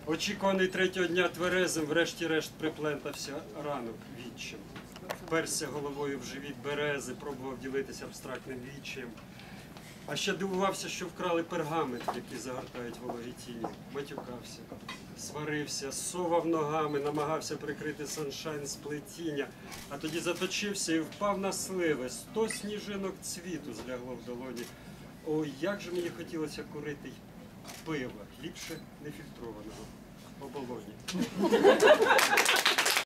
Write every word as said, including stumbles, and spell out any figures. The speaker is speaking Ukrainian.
Очікуваний третього дня тверезим, врешті-решт приплентався ранок відчим. Вперся головою в живіт берези, пробував ділитися абстрактним відчаєм. А ще дивувався, що вкрали пергамент, який загортають вологі тіні. Матюкався, сварився, совав ногами, намагався прикрити саншайн з плетіння, а тоді заточився і впав на сливи. Сто сніжинок цвіту злягло в долоні. Ой, як же мені хотілося курити пива, ліпше нефільтрованого, оболоні.